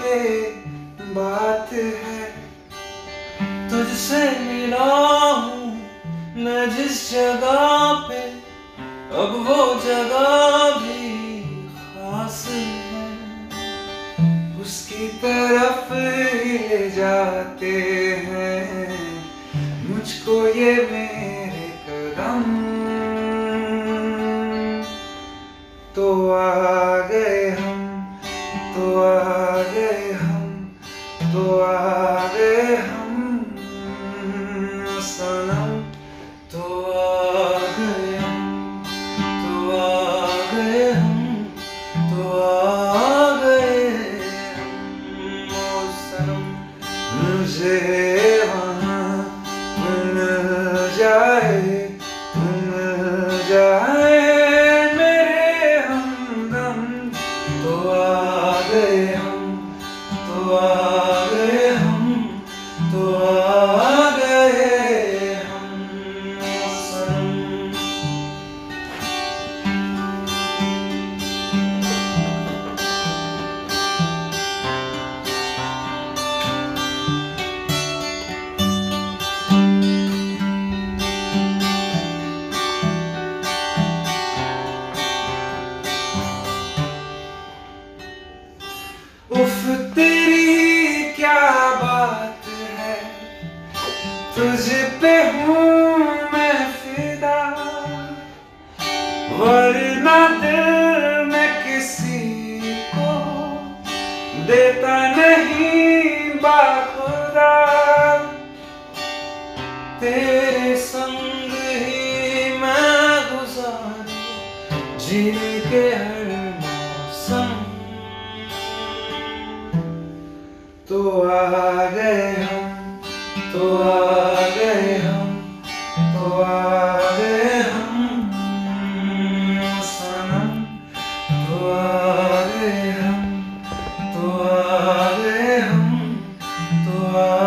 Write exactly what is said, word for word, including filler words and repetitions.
पे बात है, तुझसे मिला हूँ मैं जिस जगह पे, अब वो जगह भी खास है। उसकी तरफ ही ले जाते हैं मुझको ये मेरे कदम। तो आ गए हम, तो आ गए हम, तो आ गए हम सनम। तो आ गए हम, तो आ गए हम, तो आ गए हम ओ सनम। मुझे वहाँ मिल जाए, मिल जाए मेरे हमदम। तो आ गए हम, तो आ गए हम, तो आ गए हम सनम। उफ तेरी क्या बात है, तुझ पे हूँ मैं फिदा, वरना दिल मैं किसी को देता नहीं बाखुदा। तेरे संग ही मैं गुजारूं जीने के हर मौसम। तो आ गए हम, तो आ गए हम, तो आ गए हम सनम। तो आ गए हम, तो आ गए हम, तो आ